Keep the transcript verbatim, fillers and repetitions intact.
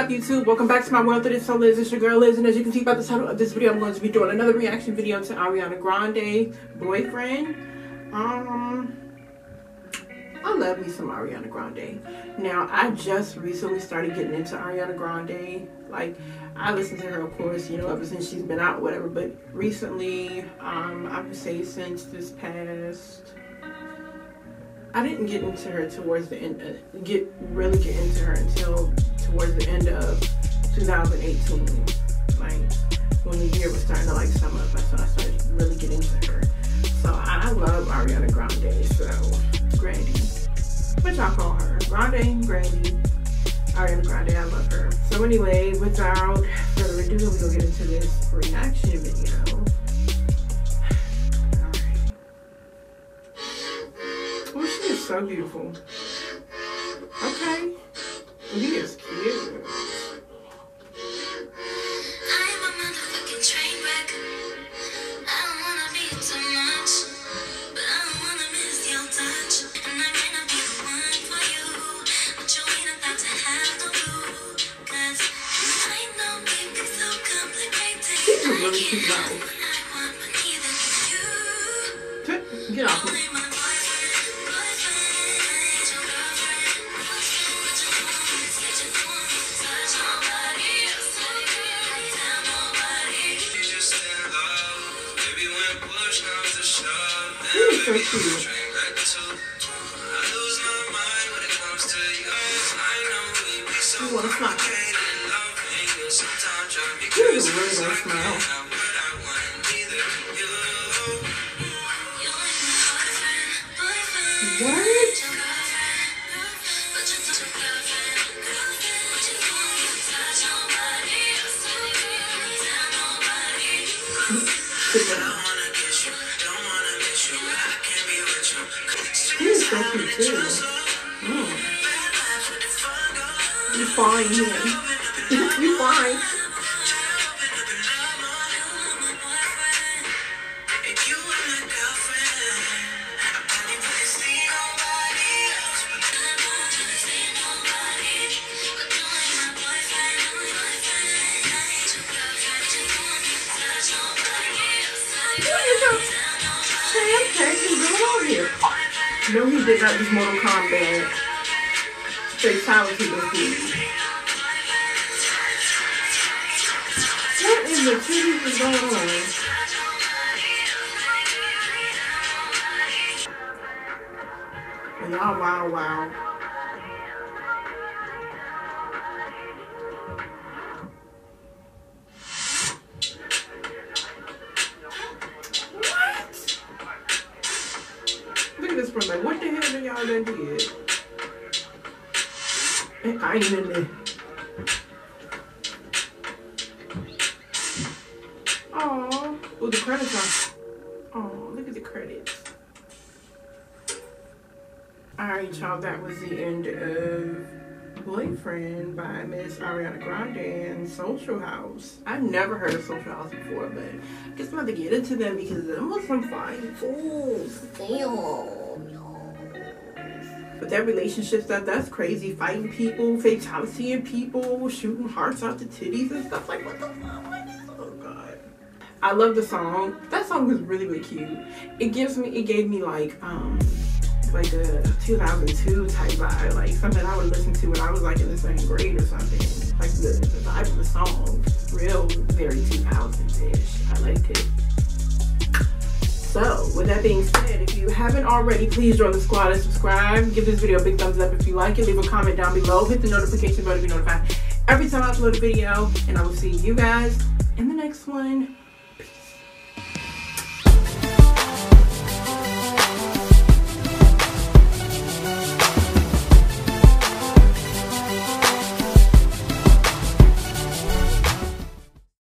up, YouTube? Welcome back to my world. It is ThatsSoLizz. It's your girl Liz, and as you can see by the title of this video, I'm going to be doing another reaction video to Ariana Grande, Boyfriend. Um, I love me some Ariana Grande. Now, I just recently started getting into Ariana Grande. Like, I listen to her, of course, you know, ever since she's been out or whatever. But recently, um, I would say since this past... I didn't get into her towards the end, uh, get really get into her until towards the end of two thousand eighteen. Like, when the year was starting to like sum up, that's when I started really getting into her. So I, I love Ariana Grande, so Grande. What y'all call her? Grande, Grande, Ariana Grande, I love her. So anyway, without further ado, we're gonna get into this reaction video. So beautiful. Okay. He is cute. I'm a motherfucking train wreck. I don't wanna be too much, but I don't wanna miss your touch. And I may not be the one for you, but you ain't about to have no clue. Cause I know we be so complicated. She's a really cute guy. Get off me. So cute. You want to smile? You have a really nice smile. What? Sit down. He is so cute too. Mm. You fine, man. You fine. No, he did not use Mortal Kombat. Fatality was good. What in the titties is going on? Wow, wow, wow. This from like, what the hell did y'all done did? And I ain't in there. Oh, oh, the credits are. Oh, look at the credits. Alright, y'all, that was the end of Boyfriend by Miss Ariana Grande and Social House. I've never heard of Social House before, but I guess I'm about to get into them because them was some fine fools. Damn. But that relationship stuff, that's crazy. Fighting people, fatality in people, shooting hearts out the titties and stuff. Like, what the fuck? What is, oh god. I love the song. That song was really, really cute. It gives me, it gave me like, um, like a two thousand two type vibe. Like something I would listen to when I was like in the second grade or something. Like the, the vibe of the song. Real, very two thousands-ish. I liked it. So, with that being said, if you haven't already, please join the squad and subscribe. Give this video a big thumbs up if you like it. Leave a comment down below. Hit the notification bell to be notified every time I upload a video. And I will see you guys in the next one.